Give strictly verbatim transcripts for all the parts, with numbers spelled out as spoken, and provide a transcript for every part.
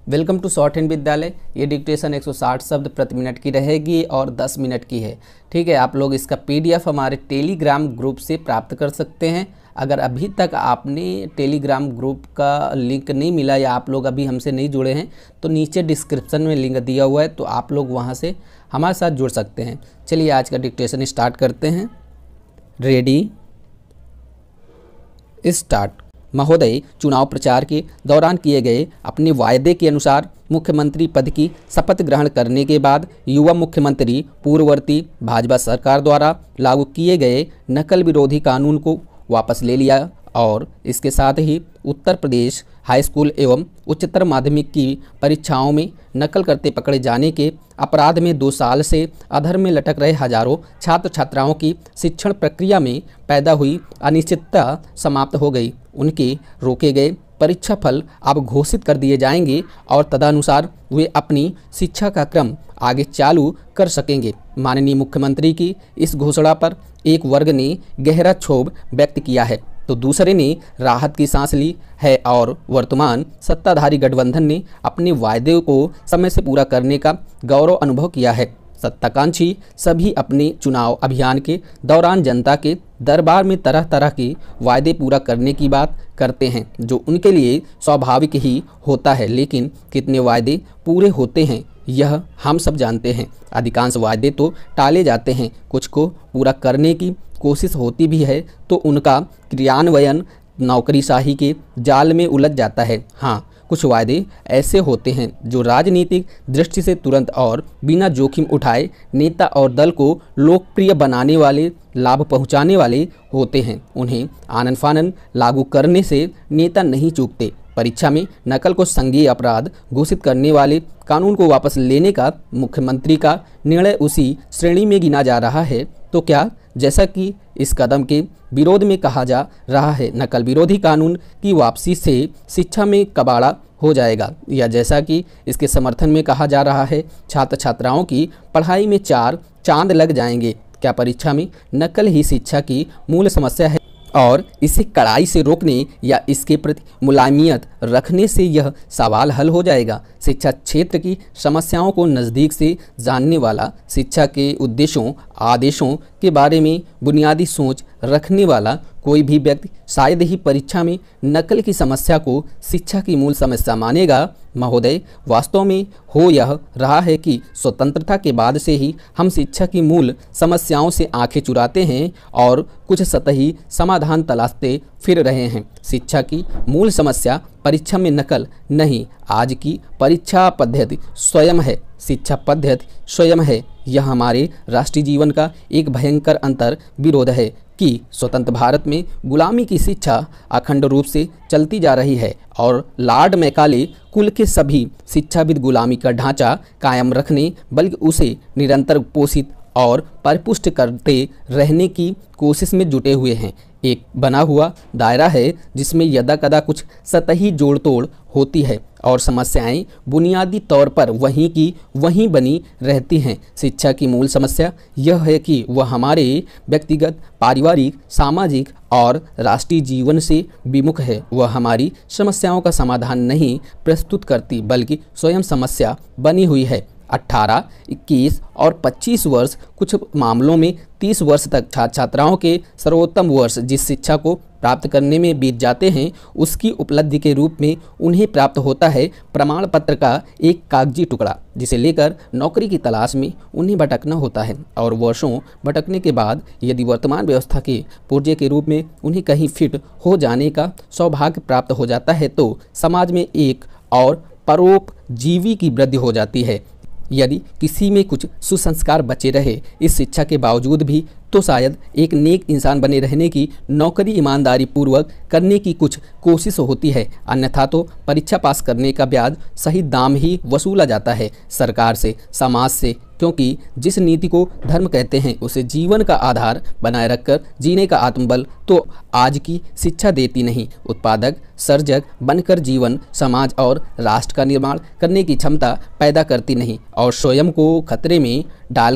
Welcome to short hand विद्यालय। ये dictation एक सौ साठ शब्द प्रति मिनट की रहेगी और दस मिनट की है। ठीक है, आप लोग इसका पीडीएफ हमारे टेलीग्राम ग्रुप से प्राप्त कर सकते हैं। अगर अभी तक आपने टेलीग्राम ग्रुप का लिंक नहीं मिला या आप लोग अभी हमसे नहीं जुड़े हैं तो नीचे डिस्क्रिप्शन में लिंक दिया हुआ है, तो आप लोग वहाँ से हमारे साथ जुड़ सकते हैं। चलिए आज का डिक्टेशन स्टार्ट करते हैं। Ready start. महोदय, चुनाव प्रचार के दौरान किए गए अपने वायदे के अनुसार मुख्यमंत्री पद की शपथ ग्रहण करने के बाद युवा मुख्यमंत्री पूर्ववर्ती भाजपा सरकार द्वारा लागू किए गए नकल विरोधी कानून को वापस ले लिया और इसके साथ ही उत्तर प्रदेश हाई स्कूल एवं उच्चतर माध्यमिक की परीक्षाओं में नकल करते पकड़े जाने के अपराध में दो साल से अधर में लटक रहे हजारों छात्र छात्राओं की शिक्षण प्रक्रिया में पैदा हुई अनिश्चितता समाप्त हो गई। उनके रोके गए परीक्षा फल अब घोषित कर दिए जाएंगे और तदनुसार वे अपनी शिक्षा का क्रम आगे चालू कर सकेंगे। माननीय मुख्यमंत्री की इस घोषणा पर एक वर्ग ने गहरा क्षोभ व्यक्त किया है तो दूसरे ने राहत की सांस ली है और वर्तमान सत्ताधारी गठबंधन ने अपने वायदे को समय से पूरा करने का गौरव अनुभव किया है। सत्ताकांक्षी सभी अपने चुनाव अभियान के दौरान जनता के दरबार में तरह तरह के वायदे पूरा करने की बात करते हैं जो उनके लिए स्वाभाविक ही होता है, लेकिन कितने वायदे पूरे होते हैं यह हम सब जानते हैं। अधिकांश वायदे तो टाले जाते हैं, कुछ को पूरा करने की कोशिश होती भी है तो उनका क्रियान्वयन नौकरीशाही के जाल में उलझ जाता है। हाँ, कुछ वायदे ऐसे होते हैं जो राजनीतिक दृष्टि से तुरंत और बिना जोखिम उठाए नेता और दल को लोकप्रिय बनाने वाले, लाभ पहुंचाने वाले होते हैं। उन्हें आनन फानन लागू करने से नेता नहीं चूकते। परीक्षा में नकल को संज्ञेय अपराध घोषित करने वाले कानून को वापस लेने का मुख्यमंत्री का निर्णय उसी श्रेणी में गिना जा रहा है। तो क्या, जैसा कि इस कदम के विरोध में कहा जा रहा है, नकल विरोधी कानून की वापसी से शिक्षा में कबाड़ा हो जाएगा, या जैसा कि इसके समर्थन में कहा जा रहा है, छात्र छात्राओं की पढ़ाई में चार चांद लग जाएंगे? क्या परीक्षा में नकल ही शिक्षा की मूल समस्या है और इसे कड़ाई से रोकने या इसके प्रति मुलायमियत रखने से यह सवाल हल हो जाएगा? शिक्षा क्षेत्र की समस्याओं को नज़दीक से जानने वाला, शिक्षा के उद्देश्यों आदेशों के बारे में बुनियादी सोच रखने वाला कोई भी व्यक्ति शायद ही परीक्षा में नकल की समस्या को शिक्षा की मूल समस्या मानेगा। महोदय, वास्तव में हो यह रहा है कि स्वतंत्रता के बाद से ही हम शिक्षा की मूल समस्याओं से आंखें चुराते हैं और कुछ सतही समाधान तलाशते फिर रहे हैं। शिक्षा की मूल समस्या परीक्षा में नकल नहीं, आज की परीक्षा पद्धति स्वयं है। शिक्षा पद्धति स्वयं है। यह हमारे राष्ट्रीय जीवन का एक भयंकर अंतर विरोध है कि स्वतंत्र भारत में गुलामी की शिक्षा अखंड रूप से चलती जा रही है और लॉर्ड मैकाले कुल के सभी शिक्षाविद गुलामी का ढांचा कायम रखने बल्कि उसे निरंतर पोषित और परिपुष्ट करते रहने की कोशिश में जुटे हुए हैं। एक बना हुआ दायरा है जिसमें यदा कदा कुछ सतही जोड़ तोड़ होती है और समस्याएं बुनियादी तौर पर वहीं की वहीं बनी रहती हैं। शिक्षा की मूल समस्या यह है कि वह हमारे व्यक्तिगत, पारिवारिक, सामाजिक और राष्ट्रीय जीवन से विमुख है। वह हमारी समस्याओं का समाधान नहीं प्रस्तुत करती बल्कि स्वयं समस्या बनी हुई है। अठारह, इक्कीस और पच्चीस वर्ष, कुछ मामलों में तीस वर्ष तक छात्र छात्राओं के सर्वोत्तम वर्ष जिस शिक्षा को प्राप्त करने में बीत जाते हैं उसकी उपलब्धि के रूप में उन्हें प्राप्त होता है प्रमाण पत्र का एक कागजी टुकड़ा जिसे लेकर नौकरी की तलाश में उन्हें भटकना होता है। और वर्षों भटकने के बाद यदि वर्तमान व्यवस्था के पुर्जे के रूप में उन्हें कहीं फिट हो जाने का सौभाग्य प्राप्त हो जाता है तो समाज में एक और परोपजीवी की वृद्धि हो जाती है। यदि किसी में कुछ सुसंस्कार बचे रहे इस शिक्षा के बावजूद भी तो शायद एक नेक इंसान बने रहने की नौकरी ईमानदारी पूर्वक करने की कुछ कोशिश होती है, अन्यथा तो परीक्षा पास करने का ब्याज सही दाम ही वसूला जाता है सरकार से, समाज से, क्योंकि जिस नीति को धर्म कहते हैं उसे जीवन का आधार बनाए रखकर जीने का आत्मबल तो आज की शिक्षा देती नहीं। उत्पादक सर्जक बनकर जीवन, समाज और राष्ट्र का निर्माण करने की क्षमता पैदा करती नहीं और स्वयं को खतरे में डालकर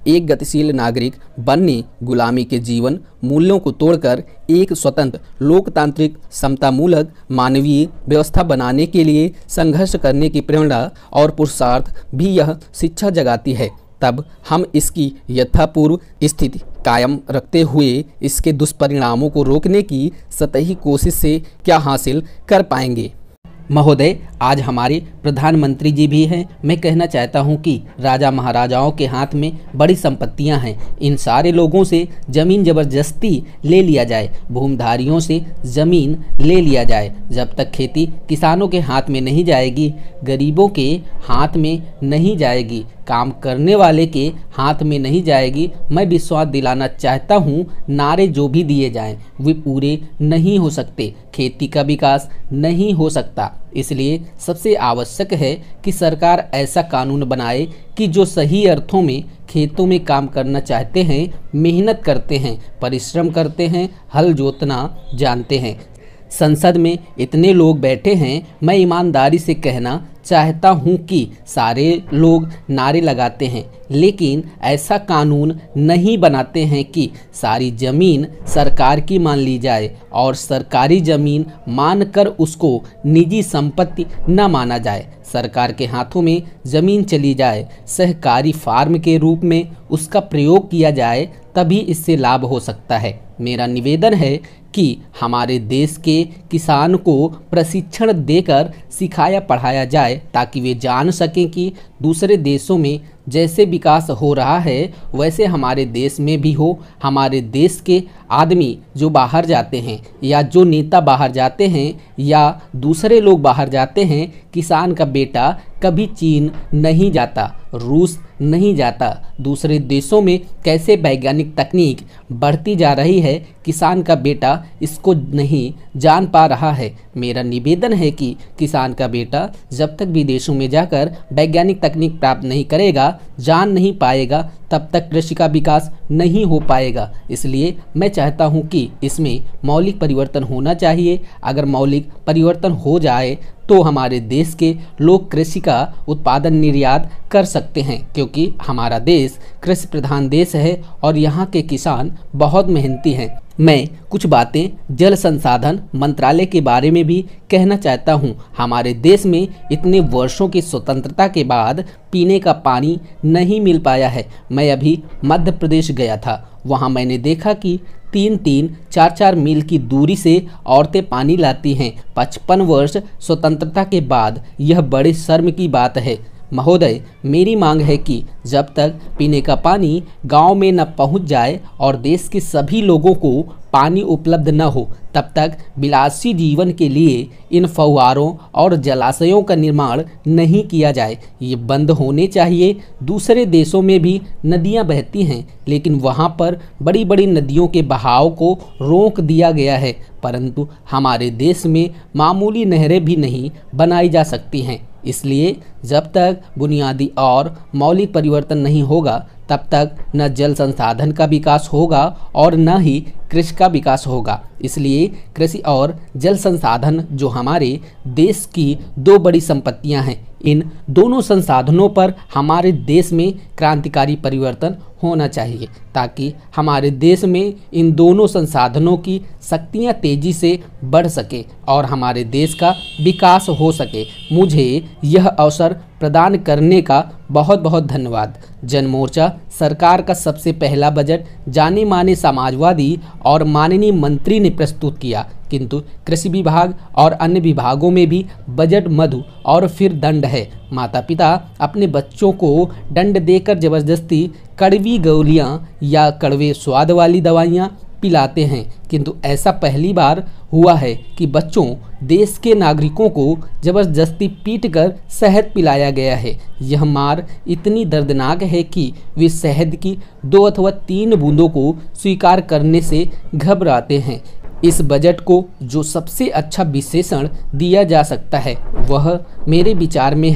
एक गतिशील नागरिक बनने, गुलामी के जीवन मूल्यों को तोड़कर एक स्वतंत्र लोकतांत्रिक समतामूलक मानवीय व्यवस्था बनाने के लिए संघर्ष करने की प्रेरणा और पुरुषार्थ भी यह शिक्षा जगाती है, तब हम इसकी यथापूर्व स्थिति कायम रखते हुए इसके दुष्परिणामों को रोकने की सतही कोशिश से क्या हासिल कर पाएंगे। महोदय, आज हमारे प्रधानमंत्री जी भी हैं। मैं कहना चाहता हूं कि राजा महाराजाओं के हाथ में बड़ी संपत्तियां हैं, इन सारे लोगों से ज़मीन ज़बरदस्ती ले लिया जाए, भूमिधारियों से ज़मीन ले लिया जाए। जब तक खेती किसानों के हाथ में नहीं जाएगी, गरीबों के हाथ में नहीं जाएगी, काम करने वाले के हाथ में नहीं जाएगी, मैं विश्वास दिलाना चाहता हूँ, नारे जो भी दिए जाएं वे पूरे नहीं हो सकते, खेती का विकास नहीं हो सकता। इसलिए सबसे आवश्यक है कि सरकार ऐसा कानून बनाए कि जो सही अर्थों में खेतों में काम करना चाहते हैं, मेहनत करते हैं, परिश्रम करते हैं, हल जोतना जानते हैं। संसद में इतने लोग बैठे हैं, मैं ईमानदारी से कहना चाहता हूं कि सारे लोग नारे लगाते हैं, लेकिन ऐसा कानून नहीं बनाते हैं कि सारी ज़मीन सरकार की मान ली जाए और सरकारी ज़मीन मानकर उसको निजी संपत्ति न माना जाए। सरकार के हाथों में ज़मीन चली जाए, सहकारी फार्म के रूप में उसका प्रयोग किया जाए, तभी इससे लाभ हो सकता है। मेरा निवेदन है कि हमारे देश के किसान को प्रशिक्षण देकर सिखाया पढ़ाया जाए, ताकि वे जान सकें कि दूसरे देशों में जैसे विकास हो रहा है वैसे हमारे देश में भी हो। हमारे देश के आदमी जो बाहर जाते हैं या जो नेता बाहर जाते हैं या दूसरे लोग बाहर जाते हैं, किसान का बेटा कभी चीन नहीं जाता, रूस नहीं जाता। दूसरे देशों में कैसे वैज्ञानिक तकनीक बढ़ती जा रही है, किसान का बेटा इसको नहीं जान पा रहा है। मेरा निवेदन है कि किसान का बेटा जब तक विदेशों में जाकर वैज्ञानिक तकनीक प्राप्त नहीं करेगा, जान नहीं पाएगा, तब तक कृषि का विकास नहीं हो पाएगा। इसलिए मैं चाहता हूं कि इसमें मौलिक परिवर्तन होना चाहिए। अगर मौलिक परिवर्तन हो जाए तो हमारे देश के लोग कृषि का उत्पादन निर्यात कर सकते हैं, क्योंकि हमारा देश कृषि प्रधान देश है और यहाँ के किसान बहुत मेहनती हैं। मैं कुछ बातें जल संसाधन मंत्रालय के बारे में भी कहना चाहता हूँ। हमारे देश में इतने वर्षों की स्वतंत्रता के बाद पीने का पानी नहीं मिल पाया है। मैं अभी मध्य प्रदेश गया था, वहाँ मैंने देखा कि तीन तीन चार चार मील की दूरी से औरतें पानी लाती हैं। पचपन वर्ष स्वतंत्रता के बाद यह बड़े शर्म की बात है। महोदय, मेरी मांग है कि जब तक पीने का पानी गांव में न पहुंच जाए और देश के सभी लोगों को पानी उपलब्ध न हो, तब तक विलासी जीवन के लिए इन फव्वारों और जलाशयों का निर्माण नहीं किया जाए। ये बंद होने चाहिए। दूसरे देशों में भी नदियां बहती हैं, लेकिन वहां पर बड़ी बड़ी नदियों के बहाव को रोक दिया गया है, परंतु हमारे देश में मामूली नहरें भी नहीं बनाई जा सकती हैं। इसलिए जब तक बुनियादी और मौलिक परिवर्तन नहीं होगा, तब तक न जल संसाधन का विकास होगा और न ही कृषि का विकास होगा। इसलिए कृषि और जल संसाधन जो हमारे देश की दो बड़ी संपत्तियां हैं, इन दोनों संसाधनों पर हमारे देश में क्रांतिकारी परिवर्तन होना चाहिए, ताकि हमारे देश में इन दोनों संसाधनों की शक्तियां तेजी से बढ़ सके और हमारे देश का विकास हो सके। मुझे यह अवसर प्रदान करने का बहुत बहुत धन्यवाद। जनमोर्चा सरकार का सबसे पहला बजट जाने माने समाजवादी और माननीय मंत्री ने प्रस्तुत किया, किंतु कृषि विभाग और अन्य विभागों में भी बजट मधु और फिर दंड है। माता पिता अपने बच्चों को दंड देकर जबरदस्ती कड़वी गोलियां या कड़वे स्वाद वाली दवाइयां पिलाते हैं, किंतु ऐसा पहली बार हुआ है कि बच्चों देश के नागरिकों को जबरदस्ती पीटकर शहद पिलाया गया है। यह मार इतनी दर्दनाक है कि वे शहद की दो अथवा तीन बूंदों को स्वीकार करने से घबराते हैं। इस बजट को जो सबसे अच्छा विशेषण दिया जा सकता है, वह मेरे विचार में है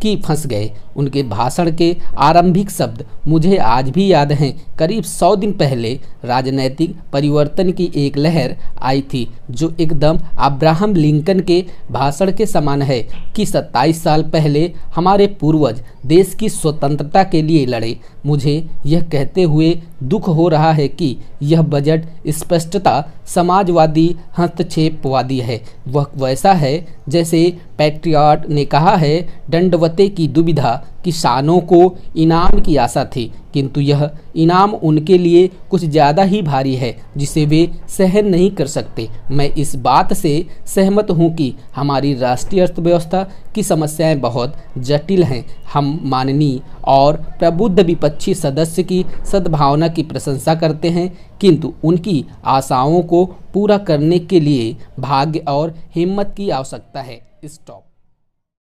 कि फंस गए। उनके भाषण के आरंभिक शब्द मुझे आज भी याद हैं। करीब सौ दिन पहले राजनैतिक परिवर्तन की एक लहर आई थी जो एकदम अब्राहम लिंकन के भाषण के समान है कि सत्ताईस साल पहले हमारे पूर्वज देश की स्वतंत्रता के लिए लड़े। मुझे यह कहते हुए दुख हो रहा है कि यह बजट स्पष्टता समाजवादी हस्तक्षेपवादी है। वह वैसा है जैसे पैट्रियट ने कहा है, दंडवते की दुविधा, किसानों को इनाम की आशा थी किंतु यह इनाम उनके लिए कुछ ज़्यादा ही भारी है जिसे वे सहन नहीं कर सकते। मैं इस बात से सहमत हूँ कि हमारी राष्ट्रीय अर्थव्यवस्था की समस्याएं बहुत जटिल हैं। हम माननीय और प्रबुद्ध विपक्षी सदस्य की सद्भावना की प्रशंसा करते हैं किंतु उनकी आशाओं को पूरा करने के लिए भाग्य और हिम्मत की आवश्यकता है। स्टॉप।